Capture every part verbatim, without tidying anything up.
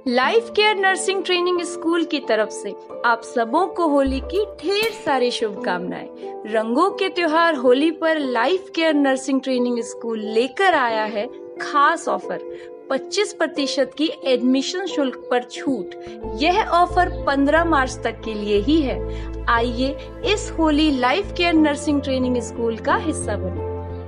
Life care nursing training school की तरफ से आप सबों को होली की ढेर सारी शुभकामनाएं। रंगों के त्योहार होली पर life care nursing training school लेकर आया है खास ऑफर, पच्चीस प्रतिशत की एडमिशन शुल्क पर छूट। यह ऑफर पंद्रह मार्च तक के लिए ही है। आइए इस Holi life care nursing training school का हिस्सा बने।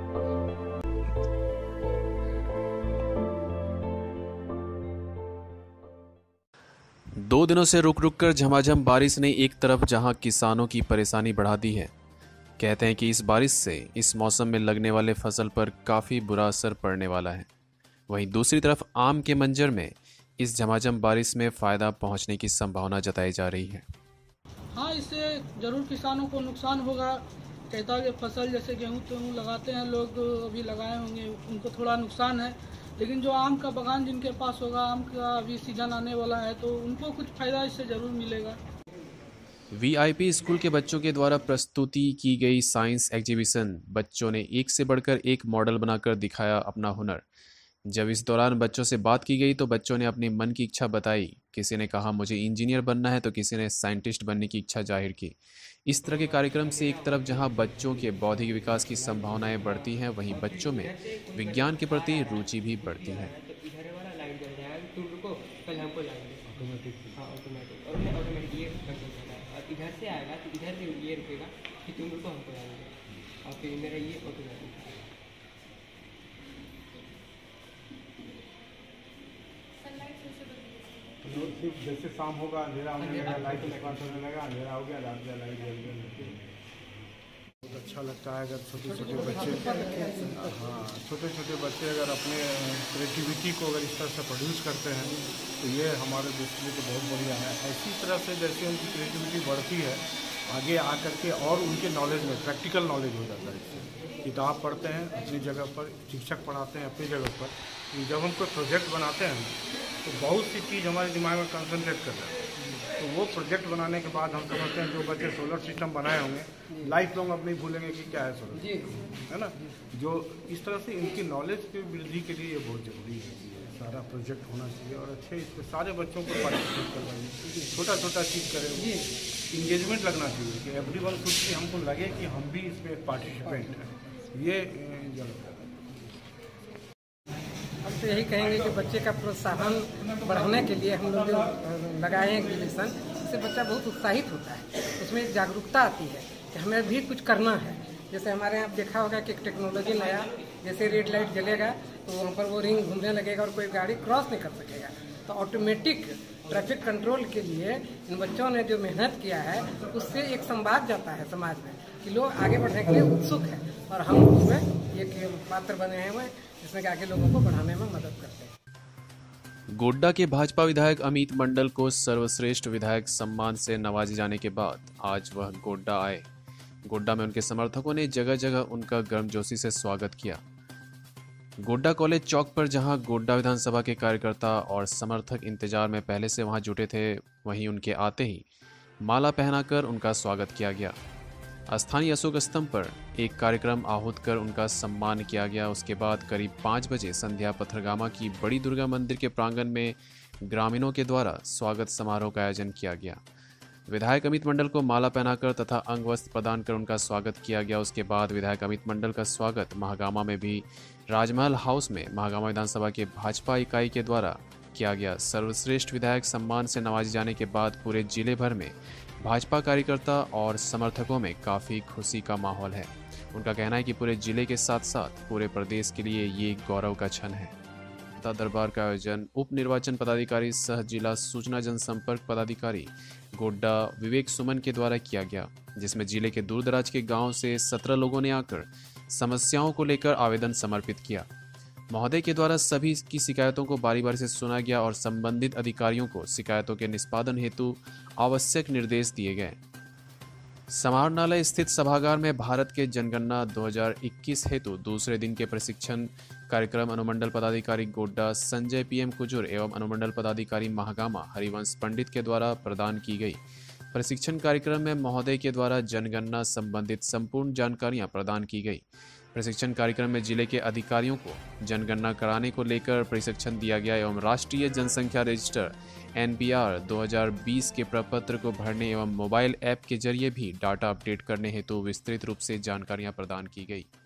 दो दिनों से रुक रुक कर झमाझम बारिश ने एक तरफ जहां किसानों की परेशानी बढ़ा दी है। कहते हैं कि इस बारिश से इस मौसम में लगने वाले फसल पर काफ़ी बुरा असर पड़ने वाला है। वहीं दूसरी तरफ आम के मंजर में इस झमाझम बारिश में फ़ायदा पहुंचने की संभावना जताई जा रही है। हाँ, इससे ज़रूर किसानों को नुकसान होगा। कहता कि फसल जैसे गेहूँ तो लगाते हैं लोग, अभी लगाए होंगे, उनको थोड़ा नुकसान है। लेकिन जो आम का बागान जिनके पास होगा, आम का अभी सीजन आने वाला है, तो उनको कुछ फ़ायदा इससे ज़रूर मिलेगा। वीआईपी स्कूल के बच्चों के द्वारा प्रस्तुति की गई साइंस एग्जीबिशन, बच्चों ने एक से बढ़कर एक मॉडल बनाकर दिखाया अपना हुनर। जब इस दौरान बच्चों से बात की गई तो बच्चों ने अपनी मन की इच्छा बताई। किसी ने कहा मुझे इंजीनियर बनना है, तो किसी ने साइंटिस्ट बनने की इच्छा जाहिर की। इस तरह के कार्यक्रम से एक तरफ जहां बच्चों के बौद्धिक विकास की संभावनाएं बढ़ती हैं, वहीं बच्चों में विज्ञान के प्रति रुचि भी बढ़ती है। इधर से आएगा तो इधर से ये रुकेगा कि तुम रुको, हमको जाएंगे, और फिर मेरा ये ऑटोमेटिक। सिर्फ जैसे शाम होगा अंधेरा होने लगेगा, लाइट स्टार्ट होने लगा, अंधेरा हो गया, रात में लाइट जल गई। बहुत अच्छा लगता है अगर छोटे छोटे बच्चे हाँ छोटे छोटे बच्चे अगर अपने क्रिएटिविटी को अगर इस तरह से प्रोड्यूस करते हैं तो ये हमारे देश के लिए तो बहुत बढ़िया है। ऐसी तरह से जैसे उनकी क्रिएटिविटी बढ़ती है, आगे आकर के और उनके नॉलेज में प्रैक्टिकल नॉलेज हो जाता है। इससे किताब पढ़ते हैं अपनी जगह पर, शिक्षक पढ़ाते हैं अपनी जगह पर, जब हम कोई प्रोजेक्ट बनाते हैं तो बहुत सी चीज़ हमारे दिमाग में कंसंट्रेट कर जाते हैं। तो वो प्रोजेक्ट बनाने के बाद हम समझते हैं जो बच्चे सोलर सिस्टम बनाए होंगे लाइफ लॉन्ग अब नहीं भूलेंगे कि क्या है सोलर सिस्टम, है ना। जो इस तरह से इनकी नॉलेज की वृद्धि के लिए ये बहुत ज़रूरी है। सारा प्रोजेक्ट होना चाहिए और अच्छे इस पर सारे बच्चों को पार्टिसिपेट करना चाहिए। छोटा छोटा चीज़ करें, इंगेजमेंट लगना चाहिए कि एवरी वन खुद की हमको लगे कि हम भी इसमें एक पार्टिसिपेंट हैं। ये जरूर हम तो यही कहेंगे कि बच्चे का प्रोत्साहन बढ़ाने के लिए हम लोग जो लगाए हैं एग्जीबिशन, इससे बच्चा बहुत उत्साहित होता है। उसमें एक जागरूकता आती है कि हमें भी कुछ करना है। जैसे हमारे यहाँ देखा होगा कि एक टेक्नोलॉजी नया, जैसे रेड लाइट जलेगा तो वहाँ पर वो रिंग घूमने लगेगा और कोई गाड़ी क्रॉस नहीं कर सकेगा। तो ऑटोमेटिक ट्रैफिक कंट्रोल के लिए इन बच्चों ने जो मेहनत किया है, उससे एक संवाद जाता है समाज में कि लोग आगे बढ़ने के लिए उत्सुक हैं और हम उसमें एक पात्र बने हैं जिसमें कि आगे लोगों को बढ़ाने में मदद करते हैं। गोड्डा के भाजपा विधायक अमित मंडल को सर्वश्रेष्ठ विधायक सम्मान से नवाजे जाने के बाद आज वह गोड्डा आए। गोड्डा में उनके समर्थकों ने जगह जगह उनका गर्मजोशी से स्वागत किया। गोड्डा कॉलेज चौक पर जहां गोड्डा विधानसभा के कार्यकर्ता और समर्थक इंतजार में पहले से वहां जुटे थे, वहीं उनके आते ही माला पहनाकर उनका स्वागत किया गया। स्थानीय अशोक स्तंभ पर एक कार्यक्रम आहूत कर उनका सम्मान किया गया। उसके बाद करीब पाँच बजे संध्या पथरगामा की बड़ी दुर्गा मंदिर के प्रांगण में ग्रामीणों के द्वारा स्वागत समारोह का आयोजन किया गया। विधायक अमित मंडल को माला पहनाकर तथा अंग वस्त्र प्रदान कर उनका स्वागत किया गया। उसके बाद विधायक अमित मंडल का स्वागत महागामा में भी राजमहल हाउस में महागामा विधानसभा के भाजपा इकाई के द्वारा किया गया। सर्वश्रेष्ठ विधायक सम्मान से नवाजे जाने के बाद पूरे जिले भर में भाजपा कार्यकर्ता और समर्थकों में काफ़ी खुशी का माहौल है। उनका कहना है कि पूरे जिले के साथ साथ पूरे प्रदेश के लिए ये गौरव का क्षण है। जनता दरबार का आयोजन उप निर्वाचन पदाधिकारी सह जिला सूचना जनसंपर्क पदाधिकारी गोड्डा विवेक सुमन के द्वारा किया गया, जिसमें जिले के दूर दराज के गाँव से सत्रह लोगों ने आकर समस्याओं को लेकर आवेदन समर्पित किया। महोदय के द्वारा सभी की शिकायतों को बारी बारी से सुना गया और संबंधित अधिकारियों को शिकायतों के निष्पादन हेतु आवश्यक निर्देश दिए गए। समाहरणालय स्थित सभागार में भारत के जनगणना दो हज़ार इक्कीस हेतु दूसरे दिन के प्रशिक्षण कार्यक्रम अनुमंडल पदाधिकारी गोड्डा संजय पीएम कुजूर एवं अनुमंडल पदाधिकारी महागामा हरिवंश पंडित के द्वारा प्रदान की गई। प्रशिक्षण कार्यक्रम में महोदय के द्वारा जनगणना संबंधित संपूर्ण जानकारियां प्रदान की गई। प्रशिक्षण कार्यक्रम में जिले के अधिकारियों को जनगणना कराने को लेकर प्रशिक्षण दिया गया एवं राष्ट्रीय जनसंख्या रजिस्टर एन पी आर दो हज़ार बीस के प्रपत्र को भरने एवं मोबाइल ऐप के जरिए भी डाटा अपडेट करने हेतु विस्तृत रूप से जानकारियां प्रदान की गई।